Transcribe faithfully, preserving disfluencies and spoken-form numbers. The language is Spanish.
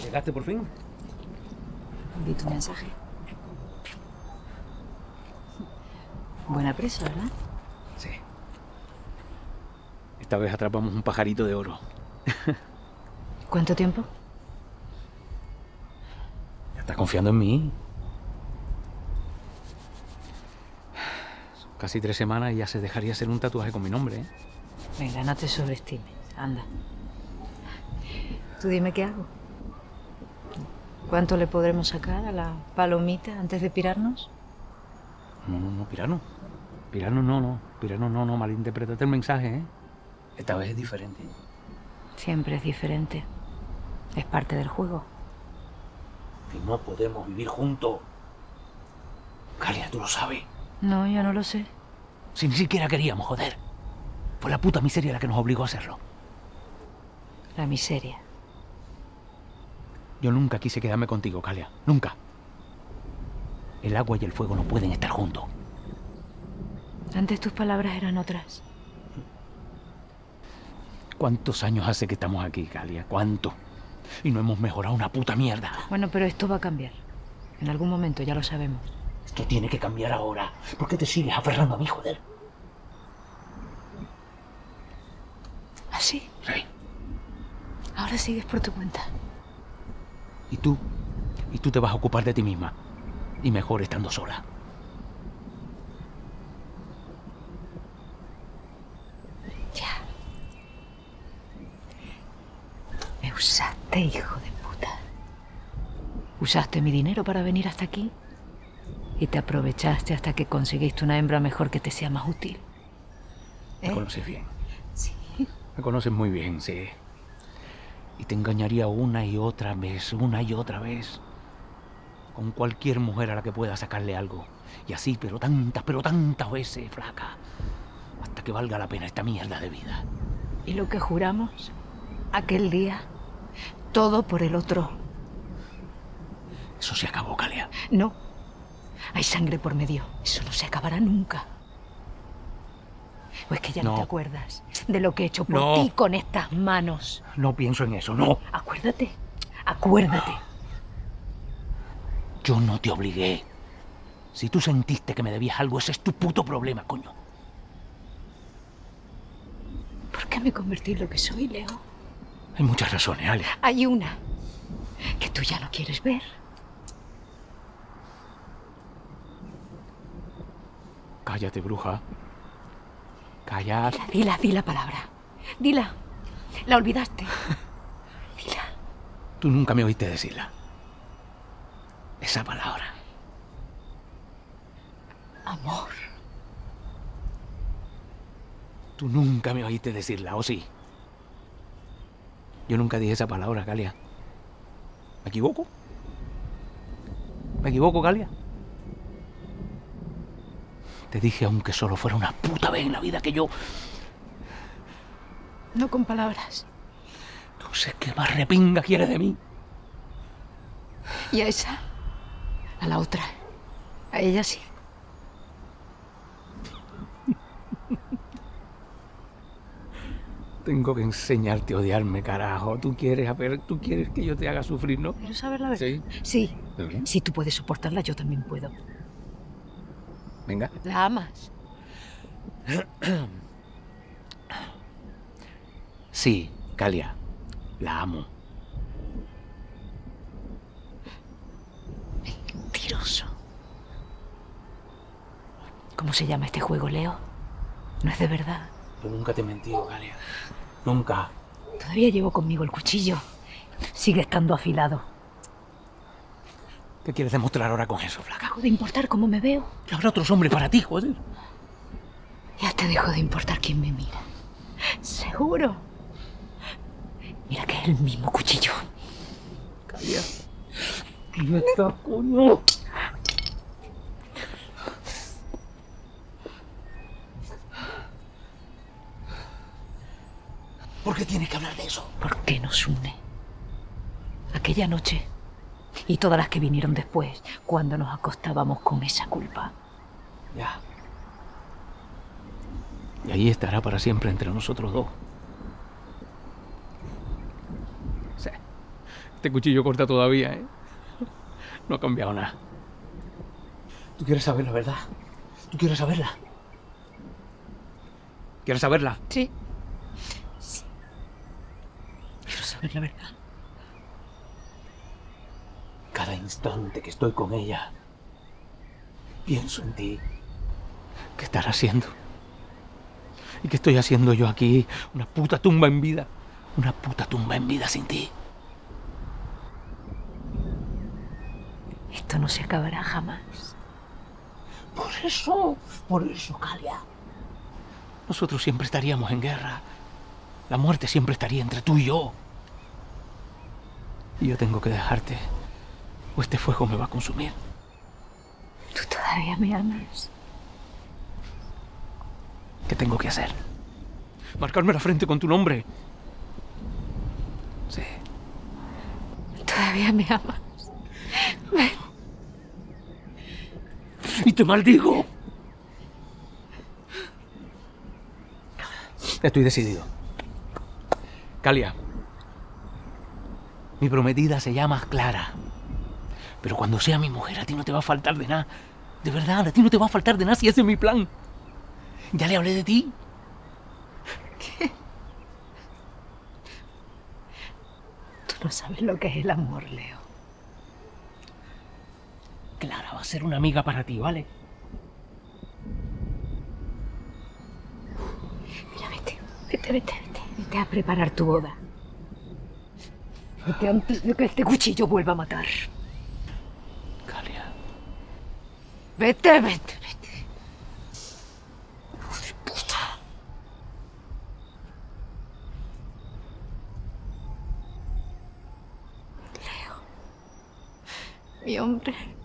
¿Llegaste por fin? Vi tu mensaje. Buena presa, ¿verdad? Sí. Esta vez atrapamos un pajarito de oro. ¿Cuánto tiempo? ¿Estás confiando en mí? Son casi tres semanas y ya se dejaría hacer un tatuaje con mi nombre, ¿eh? Venga, no te sobreestimes. Anda. Tú dime qué hago. ¿Cuánto le podremos sacar a la palomita antes de pirarnos? No, no, no, pirano. Pirano no, no. Pirano no, no. Malinterpretate el mensaje, ¿eh? Esta vez es diferente. Siempre es diferente. Es parte del juego. Que no podemos vivir juntos. Galia, tú lo sabes. No, yo no lo sé. Si ni siquiera queríamos, joder. Fue la puta miseria la que nos obligó a hacerlo. La miseria. Yo nunca quise quedarme contigo, Galia. Nunca. El agua y el fuego no pueden estar juntos. Antes tus palabras eran otras. ¿Cuántos años hace que estamos aquí, Galia? ¿Cuánto? Y no hemos mejorado una puta mierda. Bueno, pero esto va a cambiar. En algún momento, ya lo sabemos. Esto tiene que cambiar ahora. ¿Por qué te sigues aferrando a mí, joder? ¿Así? Sí. Ahora sigues por tu cuenta. ¿Y tú? ¿Y tú te vas a ocupar de ti misma? Y mejor estando sola. Ya. Me usaste, hijo de puta. Usaste mi dinero para venir hasta aquí y te aprovechaste hasta que conseguiste una hembra mejor que te sea más útil. ¿Eh? Me conoces bien. Sí. Me conoces muy bien, sí. Y te engañaría una y otra vez, una y otra vez. Con cualquier mujer a la que pueda sacarle algo. Y así, pero tantas, pero tantas veces, flaca. Hasta que valga la pena esta mierda de vida. ¿Y lo que juramos aquel día? Todo por el otro. Eso se acabó, Galia. No. Hay sangre por medio. Eso no se acabará nunca. ¿O es que ya no, no te acuerdas de lo que he hecho por no. ti con estas manos? No pienso en eso, no. Acuérdate. Acuérdate. Yo no te obligué. Si tú sentiste que me debías algo, ese es tu puto problema, coño. ¿Por qué me convertí en lo que soy, Leo? Hay muchas razones, Ale. Hay una que tú ya no quieres ver. Cállate, bruja. Cállate. Dila, dila, di la palabra. Dila. La olvidaste. Dila. Tú nunca me oíste decirla. Esa palabra. Amor. Tú nunca me oíste decirla, ¿o sí? Yo nunca dije esa palabra, Galia. ¿Me equivoco? ¿Me equivoco, Galia? Te dije, aunque solo fuera una puta vez en la vida, que yo... No con palabras. No sé qué más repinga quieres de mí. ¿Y a esa? A la otra. A ella sí. Tengo que enseñarte a odiarme, carajo. Tú quieres, a ver, tú quieres que yo te haga sufrir, ¿no? ¿Quieres saber la verdad? Sí. Sí. ¿De verdad? Si tú puedes soportarla, yo también puedo. Venga. ¿La amas? Sí, Galia. La amo. Mentiroso. ¿Cómo se llama este juego, Leo? No es de verdad. Yo nunca te he mentido, Galia. Nunca. Todavía llevo conmigo el cuchillo. Sigue estando afilado. ¿Qué quieres demostrar ahora con eso, flaca? ¿Dejo de importar cómo me veo? Que habrá otros hombres para ti, joder. Ya te dejo de importar quién me mira. ¿Seguro? Mira que es el mismo cuchillo. Galia. ¿Dónde está, coño? ¿Por qué tienes que hablar de eso? ¿Por qué nos une? Aquella noche y todas las que vinieron después, cuando nos acostábamos con esa culpa. Ya. Y ahí estará para siempre entre nosotros dos. Sí. Este cuchillo corta todavía, ¿eh? No ha cambiado nada. ¿Tú quieres saber la verdad? ¿Tú quieres saberla? ¿Quieres saberla? Sí. Sí. Quiero saber la verdad. Cada instante que estoy con ella, pienso en ti. ¿Qué estarás haciendo? ¿Y qué estoy haciendo yo aquí? Una puta tumba en vida. Una puta tumba en vida sin ti. Esto no se acabará jamás. Por eso, por eso, Kalia. Nosotros siempre estaríamos en guerra. La muerte siempre estaría entre tú y yo. Y yo tengo que dejarte, o este fuego me va a consumir. ¿Tú todavía me amas? ¿Qué tengo que hacer? ¿Marcarme la frente con tu nombre? Sí. ¿Todavía me amas? Ven. ¡Y te maldigo! Estoy decidido. Kalia, mi prometida se llama Clara. Pero cuando sea mi mujer, a ti no te va a faltar de nada. De verdad, a ti no te va a faltar de nada si ese es mi plan. Ya le hablé de ti. ¿Qué? Tú no sabes lo que es el amor, Leo. Clara va a ser una amiga para ti, ¿vale? Mira, vete, vete, vete, vete. Vete a preparar tu boda. Vete antes de que este cuchillo vuelva a matar. Kalia. Vete, vete, vete. Hijo de puta. Leo. Mi hombre.